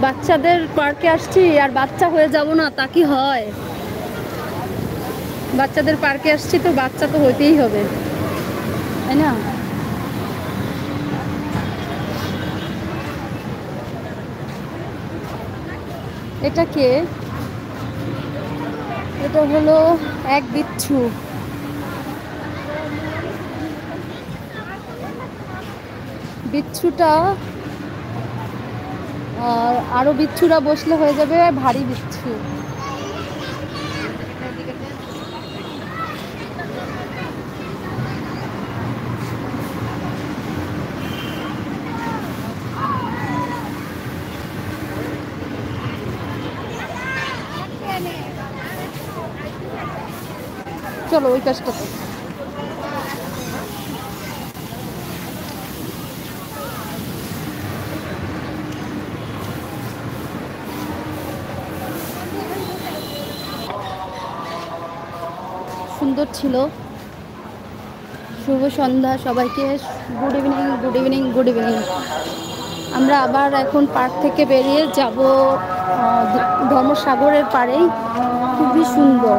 বাচ্চাদের পার্কে আসছি আর বাচ্চা হয়ে যাব না তা কি হয়? বাচ্চাদের পার্কে আসছি তো বাচ্চা তো হইতেই হবে, তাই না? এটা কে? এটা হলো এক বিচ্ছু। বিচ্ছুটা আরো বিচ্ছুরা বসলে হয়ে যাবে ভারী বিচ্ছু। চলো ওই কাজটাতে। সুন্দর ছিল। শুভ সন্ধ্যা সবাইকে। Good evening, good evening, good evening. আমরা আবার এখন পার্ক থেকে বেরিয়ে যাব ধর্মসাগরের পাড়েই। খুবই সুন্দর।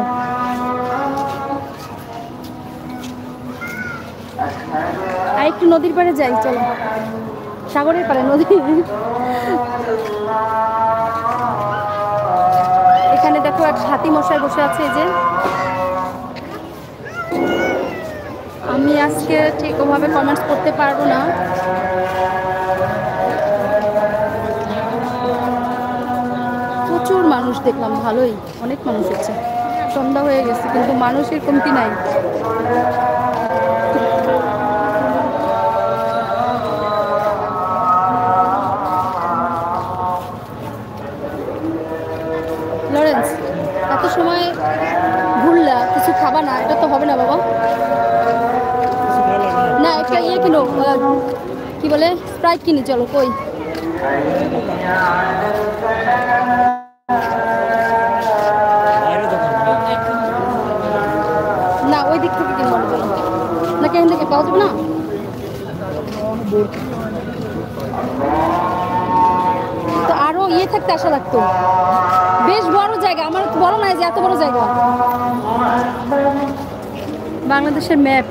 আর একটু নদীর পাড়ে যাই, চলো। সাগরের পাড়ে, নদী। এখানে দেখো এক হাতি মশাই বসে আছে, এই যে। আমি আজকে ঠিক ওভাবে কমেন্টস করতে পারবো না। প্রচুর মানুষ দেখলাম, ভালোই, অনেক মানুষ হচ্ছে। সন্ধ্যা হয়ে গেছে কিন্তু মানুষের কমতি নাই। লরেন্স, এত সময় ঘুরলা, কিছু খাবা না? এটা তো হবে না বাবা। না, একটা ইয়ে কিনো, কি বলে, স্প্রাইট কিনি, চলো। কই না, ওই দিক থেকে কিনবো, চলো। নাকি এখান থেকে পাওয়া যাবে না? তো আরো ইয়ে থাকতে আশা লাগতো। বেশ বড় জায়গা, আমার বড় নাই যে এত বড় জায়গা। বাংলাদেশের ম্যাপ।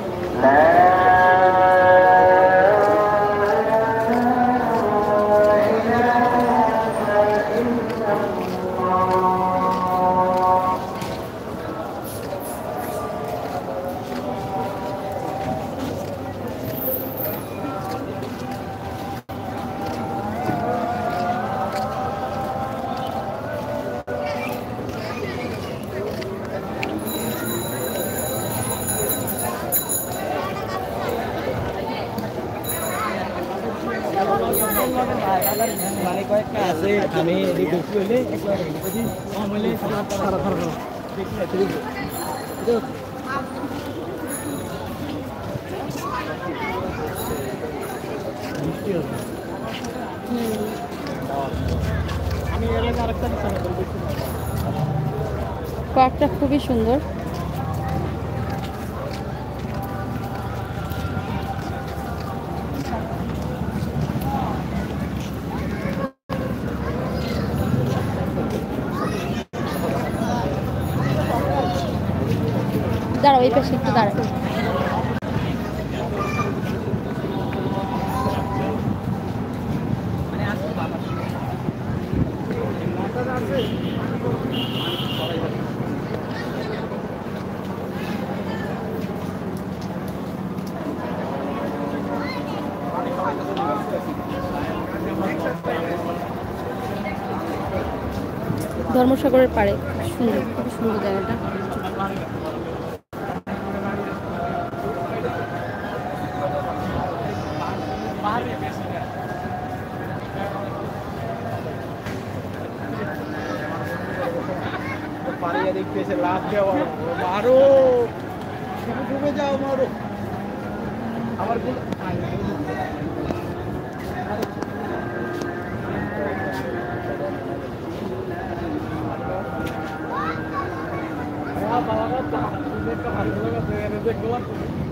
মানে কয়েকটা আছে, আমি এদিক বেশি হইলে যদি কম হইলে আমি এলাকা আরেকটা পার্কটা খুবই সুন্দর। দাঁড়াও, এই পাশে একটু দাঁড়াও। ধর্মসাগরের পাড়ে, সুন্দর, খুব সুন্দর জায়গাটা। পাড়িয়া দেখতেছে লাভ দেওয়া, মারো ডুবে যাও, মারো আমার বাবা দেখলাম।